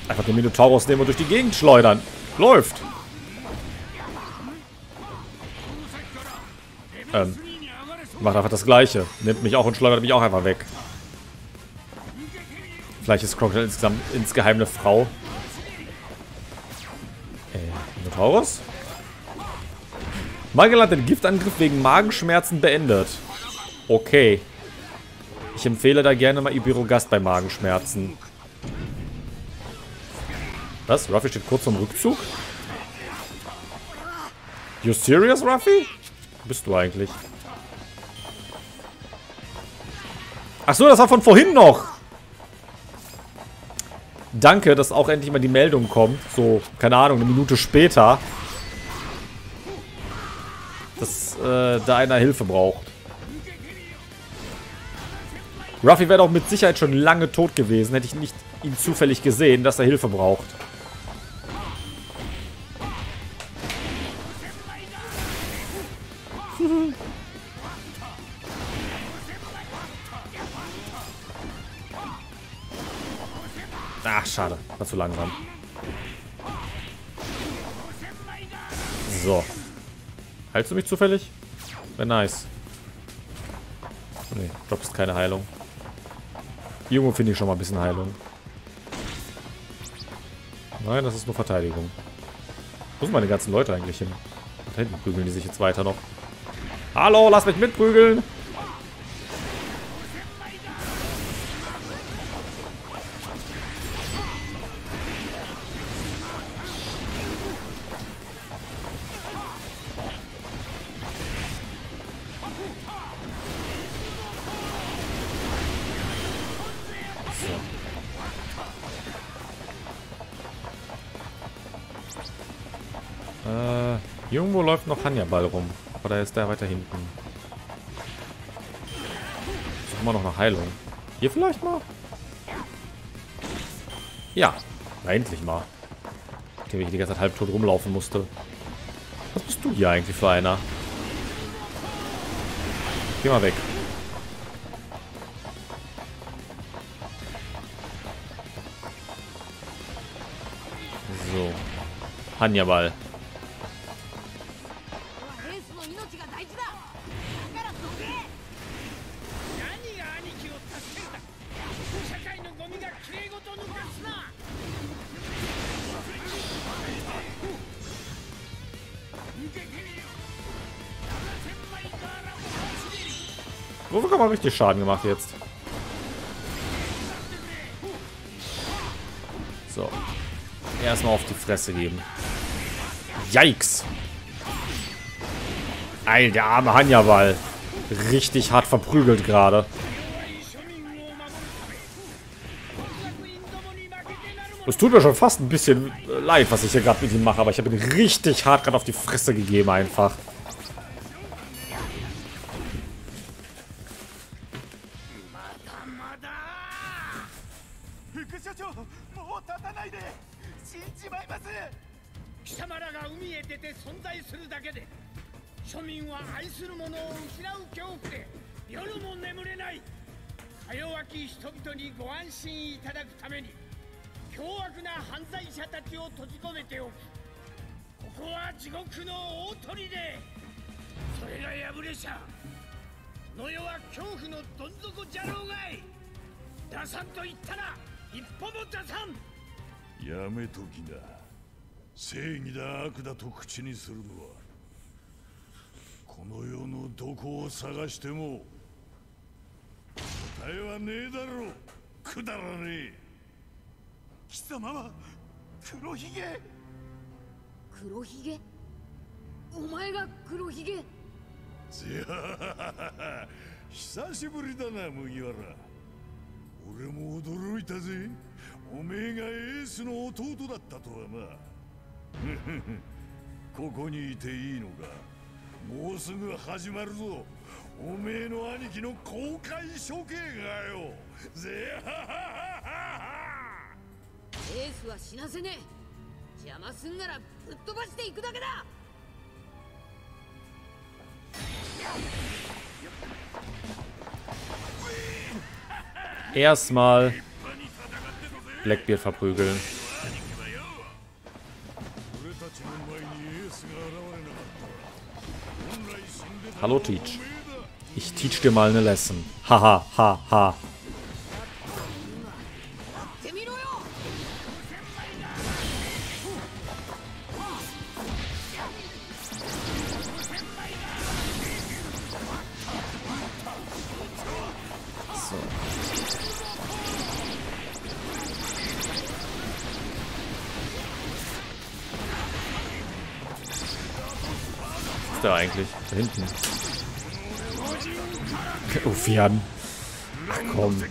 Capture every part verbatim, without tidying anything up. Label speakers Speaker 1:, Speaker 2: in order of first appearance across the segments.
Speaker 1: Einfach den Minotaurus nehmen und durch die Gegend schleudern. Läuft. Ähm. Macht einfach das Gleiche. Nimmt mich auch und schleudert mich auch einfach weg. Vielleicht ist Crocodile insgesamt insgeheim eine Frau. Äh, Minotaurus? Magel hat den Giftangriff wegen Magenschmerzen beendet. Okay. Ich empfehle da gerne mal Ibirogast bei Magenschmerzen. Was? Ruffy steht kurz zum Rückzug? You serious, Ruffy? Wo bist du eigentlich? Achso, das war von vorhin noch. Danke, dass auch endlich mal die Meldung kommt. So, keine Ahnung, eine Minute später. Dass äh, da einer Hilfe braucht. Ruffy wäre doch mit Sicherheit schon lange tot gewesen, hätte ich nicht ihn zufällig gesehen, dass er Hilfe braucht. Ach, schade. War zu langsam. So. Heilst du mich zufällig? Wäre nice. Oh, nee, ich glaube, es ist keine Heilung. Irgendwo finde ich schon mal ein bisschen Heilung. Nein, das ist nur Verteidigung. Wo sind meine ganzen Leute eigentlich hin? Da hinten prügeln die sich jetzt weiter noch. Hallo, lass mich mitprügeln! Äh, irgendwo läuft noch Hannibal rum. Aber da ist der weiter hinten. Ist immer noch eine Heilung. Hier vielleicht mal? Ja. Na, endlich mal. Nachdem ich die ganze Zeit halbtot rumlaufen musste. Was bist du hier eigentlich für einer? Geh mal weg. So. Hannibal. Wofür kann man richtig Schaden gemacht jetzt? So. Erstmal auf die Fresse geben. Yikes. Alter, der arme Hannibal. Richtig hart verprügelt gerade. Es tut mir schon fast ein bisschen leid, was ich hier gerade mit ihm mache, aber ich habe ihn richtig hart gerade auf die Fresse gegeben einfach. Erstmal Blackbeard verprügeln. Hallo Teach. Ich teach dir mal eine Lesson. Haha, ha, ha. So. Was ist der eigentlich? Da hinten. Uffian. Ach komm.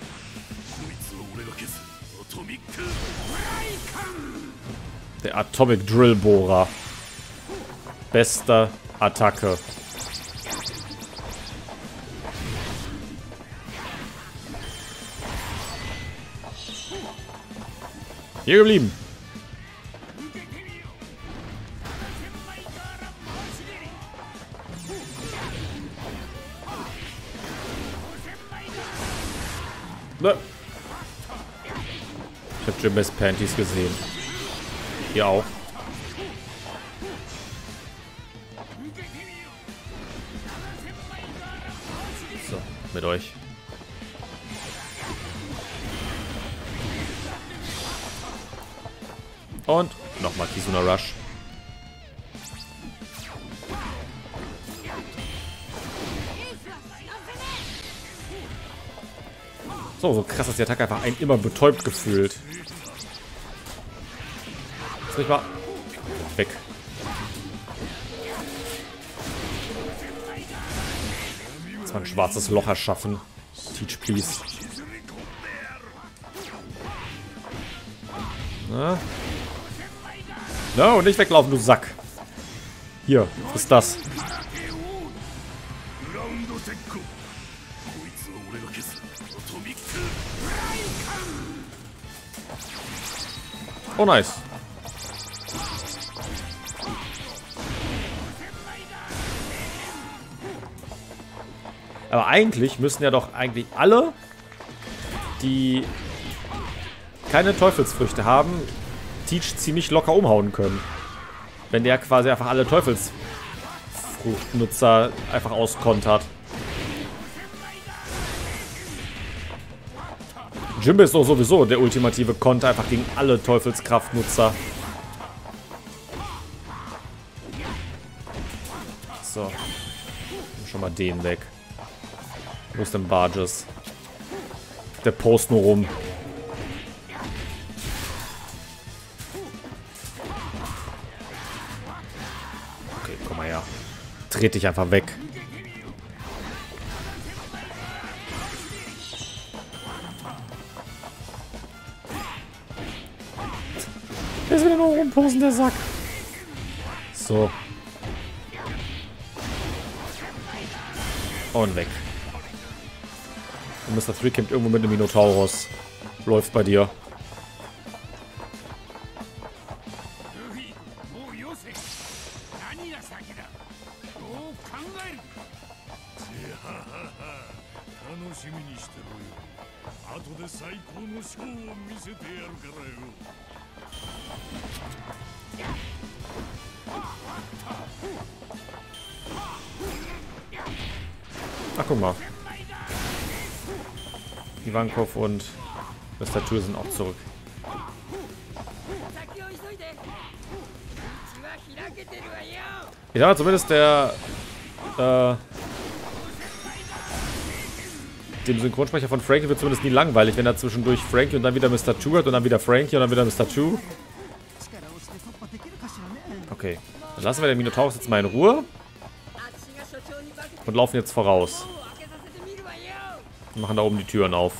Speaker 1: Der Atomic Drill Bohrer. Beste Attacke. Hier geblieben. Ne. Ich hab Jimbes Panties gesehen. Hier auch. So, mit euch. Und nochmal Kizuna Rush. So, so krass, dass die Attacke einfach einen immer betäubt gefühlt. Ist nicht wahr? Weg. Jetzt mal ein schwarzes Loch erschaffen. Teach, please. Na? No, nicht weglaufen, du Sack. Hier, was ist das? Oh, nice. Aber eigentlich müssen ja doch eigentlich alle, die keine Teufelsfrüchte haben, Teach ziemlich locker umhauen können. Wenn der quasi einfach alle Teufelsfruchtnutzer einfach auskontert. Jimbe ist doch sowieso der ultimative Konter, einfach gegen alle Teufelskraftnutzer. So. Schon mal den weg. Wo ist denn Barges? Der post nur rum. Okay, komm mal her. Dreht dich einfach weg. Der ist wieder nur rumposen, der Sack. So. Und weg. Und Mister Three kämpft irgendwo mit dem Minotaurus. Läuft bei dir. Ach, guck mal. Ivankov und Mister Two sind auch zurück. Ich sag mal, zumindest der äh, dem Synchronsprecher von Frankie wird zumindest nie langweilig, wenn er zwischendurch Frankie und dann wieder Mister Two hat und dann wieder Frankie und dann wieder Mister Two. Okay, dann lassen wir den Minotaurus jetzt mal in Ruhe und laufen jetzt voraus. Wir machen da oben die Türen auf.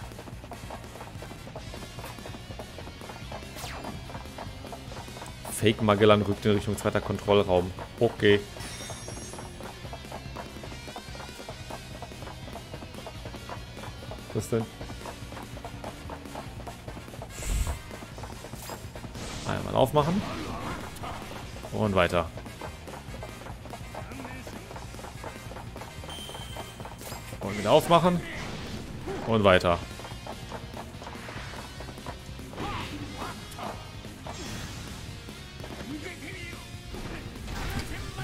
Speaker 1: Fake Magellan rückt in Richtung zweiter Kontrollraum. Okay. Was denn? Einmal aufmachen. Und weiter. Und wieder aufmachen. Und weiter.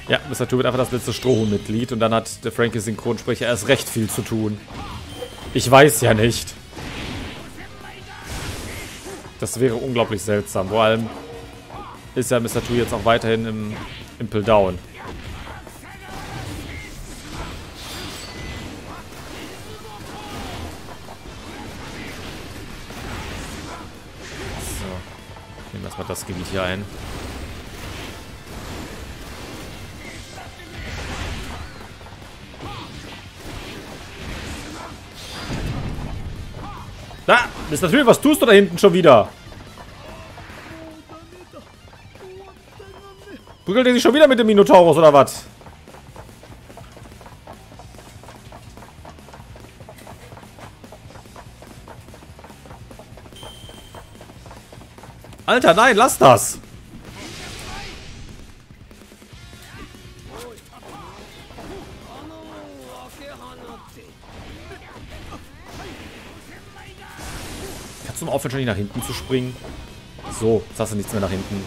Speaker 1: Ja, Mister Two wird einfach das letzte Strohhuhn-Mitglied und dann hat der Frankie-Synchronsprecher erst recht viel zu tun. Ich weiß ja nicht. Das wäre unglaublich seltsam. Vor allem ist ja Mister Two jetzt auch weiterhin im Impel Down. So. Nehmen wir erstmal das Gebiet hier ein. Da! Mister Three, was tust du da hinten schon wieder? Prügelt er sich schon wieder mit dem Minotaurus oder was? Alter, nein, lass das! Kannst du mal aufhören, schon nicht nach hinten zu springen? So, jetzt hast du nichts mehr nach hinten.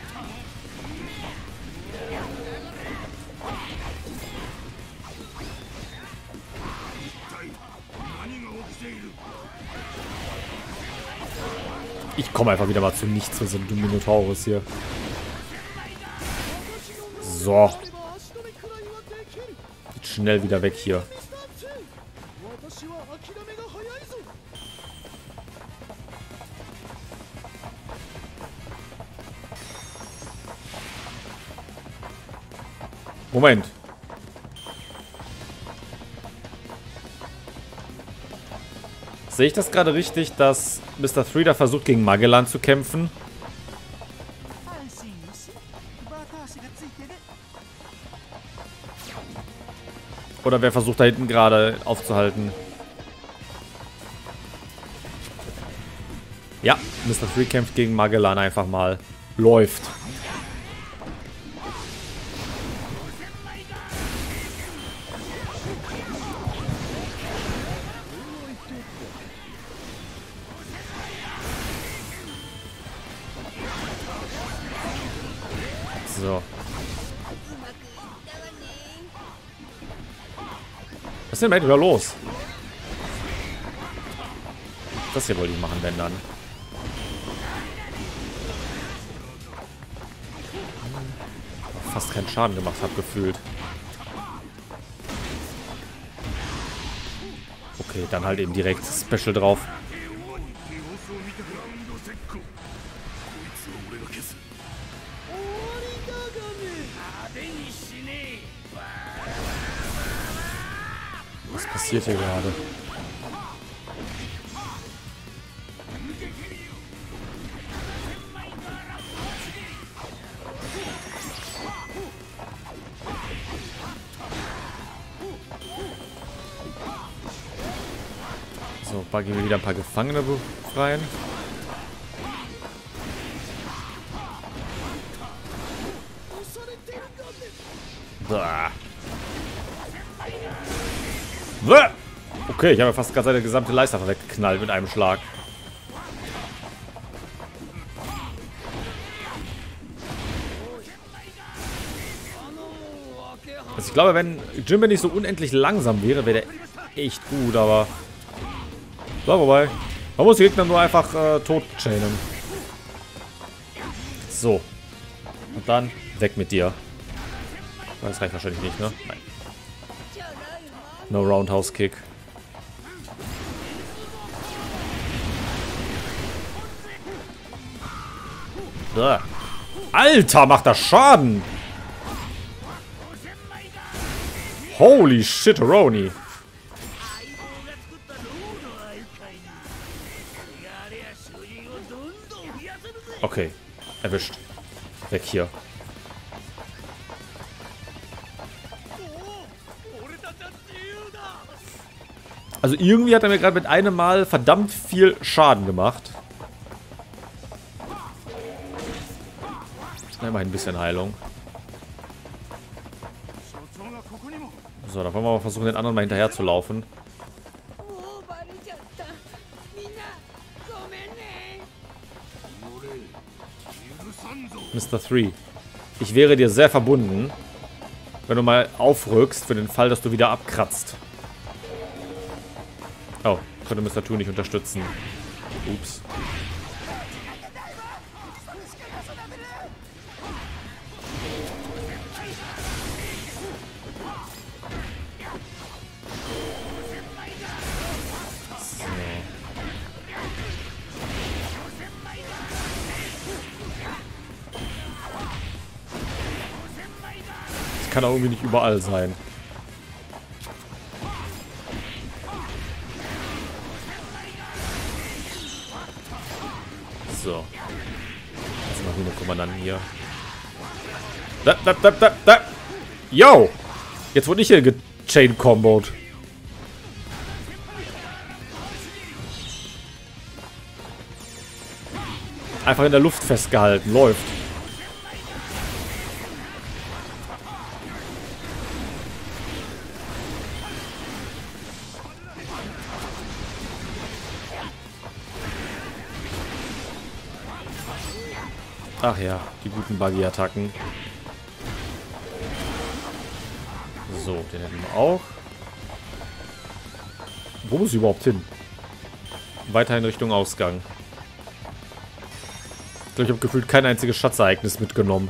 Speaker 1: Ich komme einfach wieder mal zu nichts für so einen Minotaurus hier. So. Geht schnell wieder weg hier. Moment. Sehe ich das gerade richtig, dass Mister Three da versucht, gegen Magellan zu kämpfen? Oder wer versucht da hinten gerade aufzuhalten? Ja, Mister Three kämpft gegen Magellan einfach mal. Läuft. So. Was ist denn mit wieder los? Das hier wollte ich machen, wenn dann. Fast keinen Schaden gemacht hat, gefühlt. Okay, dann halt eben direkt Special drauf. Was passiert hier gerade? So, packen wir wieder ein paar Gefangene befreien. Bah. Okay, ich habe ja fast gerade seine gesamte Leiste weggeknallt mit einem Schlag. Also ich glaube, wenn Jinbe nicht so unendlich langsam wäre, wäre der echt gut, aber... So, wobei. Man muss die Gegner nur einfach äh, tot chainen. So. Und dann weg mit dir. Das reicht wahrscheinlich nicht, ne? Nein. No Roundhouse Kick. Da. Alter, macht das Schaden! Holy shit, Roni. Okay, erwischt. Weg hier. Also irgendwie hat er mir gerade mit einem Mal verdammt viel Schaden gemacht. Immerhin ein bisschen Heilung. So, dann wollen wir mal versuchen, den anderen mal hinterher zu laufen. Mister Three, ich wäre dir sehr verbunden, Wenn du mal aufrückst, für den Fall, dass du wieder abkratzt. Oh, könnte Mister Two nicht unterstützen. Ups. Kann auch irgendwie nicht überall sein. So. Jetzt noch eine Kommandanten hier. Da, da, da, da, da. Yo! Jetzt wurde ich hier gechain-comboed. Einfach in der Luft festgehalten. Läuft. Ach ja, die guten Buggy-Attacken. So, den hätten wir auch. Wo muss ich überhaupt hin? Weiter in Richtung Ausgang. Ich glaube, ich habe gefühlt kein einziges Schatzereignis mitgenommen.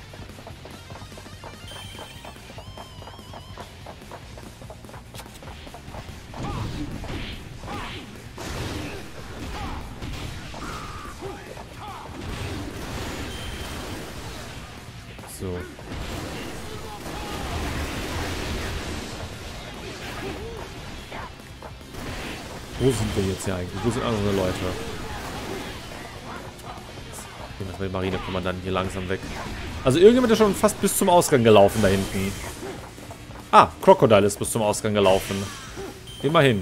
Speaker 1: So. Wo sind wir jetzt hier eigentlich? Wo sind andere Leute? Gehen wir den Marinekommandanten hier langsam weg. Also irgendjemand ist schon fast bis zum Ausgang gelaufen da hinten. Ah, Crocodile ist bis zum Ausgang gelaufen. Immerhin.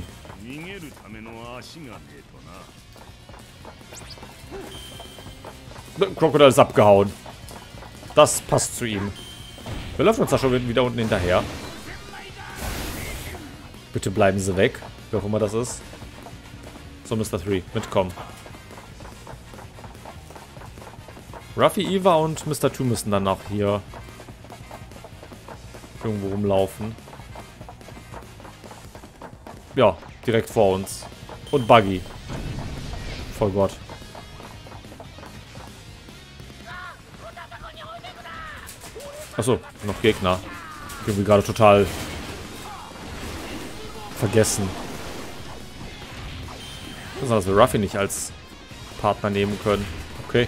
Speaker 1: Crocodile ist abgehauen. Das passt zu ihm. Wir laufen uns da schon wieder unten hinterher. Bitte bleiben Sie weg. Wer auch immer das ist. So, Mister Three, mitkommen. Ruffy, Eva und Mister Two müssen dann auch hier irgendwo rumlaufen. Ja, direkt vor uns. Und Buggy. Voll Gott. Achso, noch Gegner. Irgendwie gerade total vergessen. Das ist, dass wir Ruffy nicht als Partner nehmen können. Okay.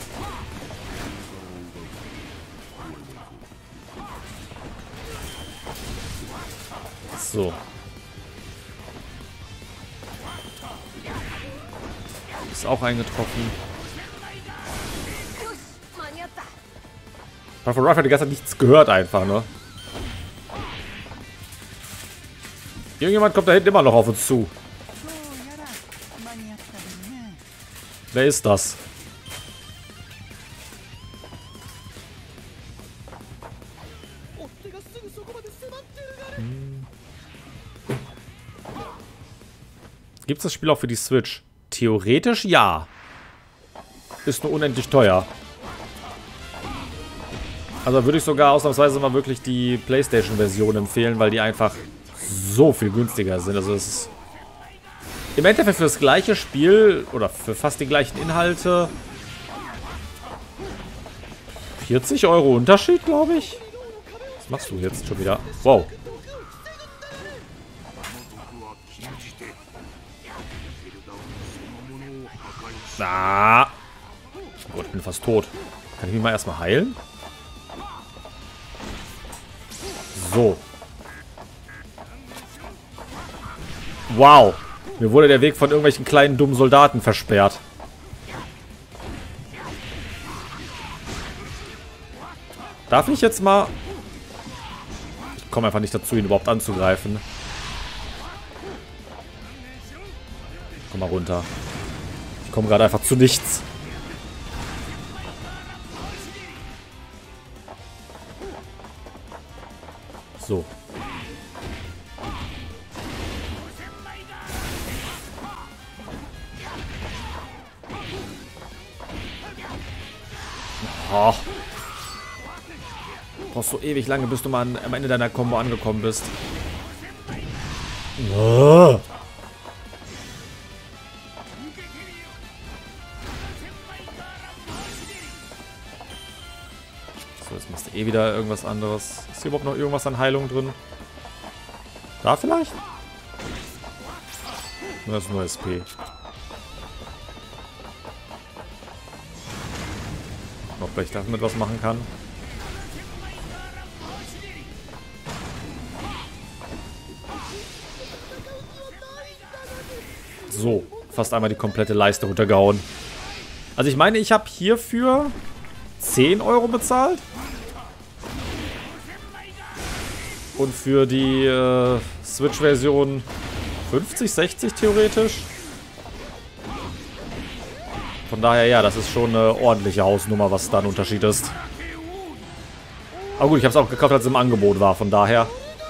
Speaker 1: So. Ist auch eingetroffen. Von Ruffy hat die ganze Zeit nichts gehört einfach, ne? Irgendjemand kommt da hinten immer noch auf uns zu. Wer ist das? Hm. Gibt es das Spiel auch für die Switch? Theoretisch ja. Ist nur unendlich teuer. Also würde ich sogar ausnahmsweise mal wirklich die PlayStation-Version empfehlen, weil die einfach so viel günstiger sind. Also es ist im Endeffekt für das gleiche Spiel oder für fast die gleichen Inhalte vierzig Euro Unterschied, glaube ich. Was machst du jetzt schon wieder? Wow. Ah. Oh, ich bin fast tot. Kann ich mich mal erstmal heilen? So. Wow. Mir wurde der Weg von irgendwelchen kleinen dummen Soldaten versperrt. Darf ich jetzt mal... Ich komme einfach nicht dazu, ihn überhaupt anzugreifen. Komm mal runter. Ich komme gerade einfach zu nichts. So. Oh. brauchst so ewig lange, bis du mal an, am Ende deiner Combo angekommen bist. Oh. So, jetzt machst du eh wieder irgendwas anderes. Ist hier überhaupt noch irgendwas an Heilung drin? Da vielleicht? Das ist nur S P. Ob ich damit was machen kann. So, fast einmal die komplette Leiste runtergehauen. Also ich meine, ich habe hierfür zehn Euro bezahlt. Und für die äh, Switch-Version fünfzig, sechzig theoretisch. Von daher, ja, das ist schon eine ordentliche Hausnummer, was da ein Unterschied ist. Aber gut, ich habe es auch gekauft, als es im Angebot war, von daher.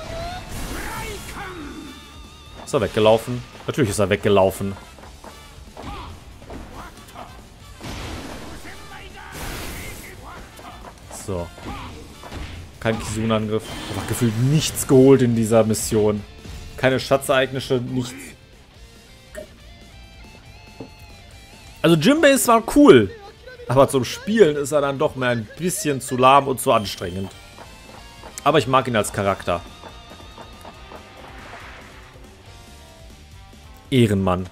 Speaker 1: Ist er weggelaufen? Natürlich ist er weggelaufen. So. Kein Kizuna-Angriff. Einfach gefühlt nichts geholt in dieser Mission. Keine Schatzereignisse, nichts. Also Jimbei ist zwar cool, aber zum Spielen ist er dann doch mehr ein bisschen zu lahm und zu anstrengend. Aber ich mag ihn als Charakter. Ehrenmann.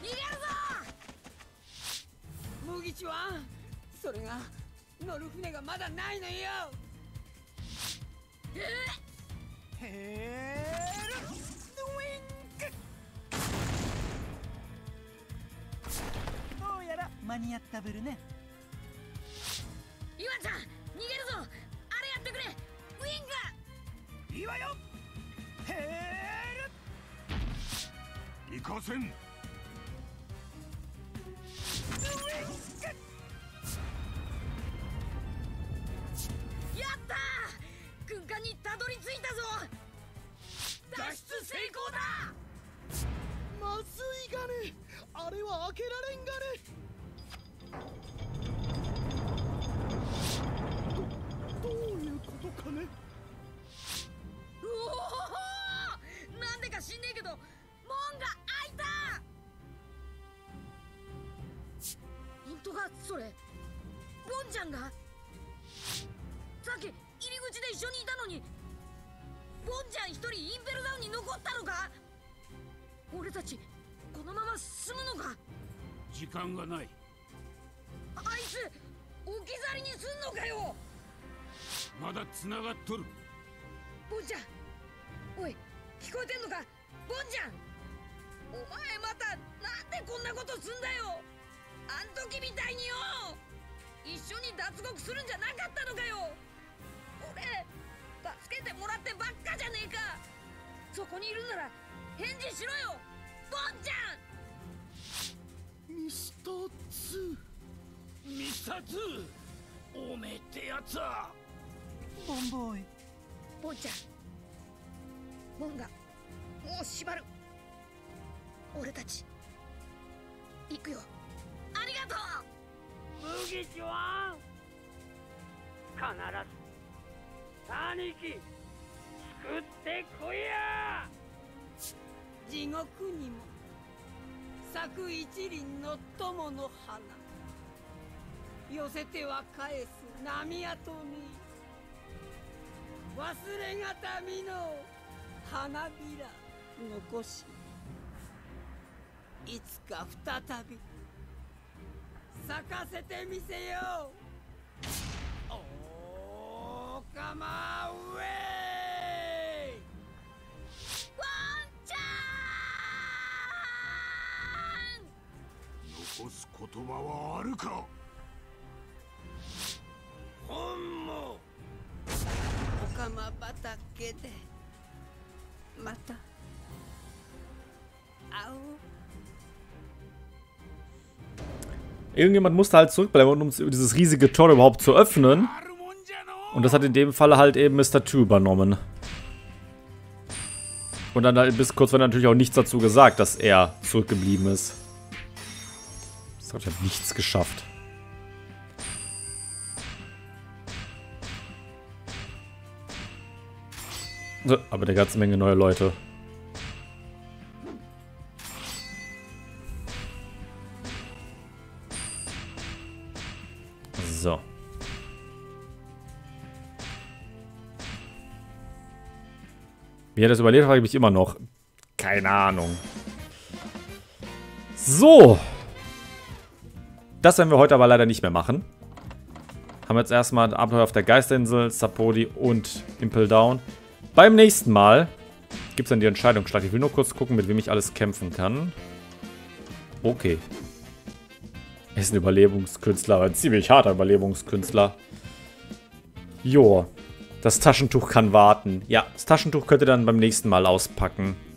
Speaker 1: Irgendjemand musste halt zurückbleiben, um dieses riesige Tor überhaupt zu öffnen. Und das hat in dem Fall halt eben Mister Two übernommen. Und dann halt bis kurz war natürlich auch nichts dazu gesagt, dass er zurückgeblieben ist. Das hat ja nichts geschafft. Aber eine ganze Menge neue Leute. So. Wie er das überlebt, frage ich mich immer noch. Keine Ahnung. So. Das werden wir heute aber leider nicht mehr machen. Haben wir jetzt erstmal ein Abenteuer auf der Geisterinsel, Sapodi und Impel Down. Beim nächsten Mal gibt es dann die Entscheidungsschlacht. Ich will nur kurz gucken, mit wem ich alles kämpfen kann. Okay. Er ist ein Überlebungskünstler, ein ziemlich harter Überlebungskünstler. Joa. Das Taschentuch kann warten. Ja, das Taschentuch könnt ihr dann beim nächsten Mal auspacken.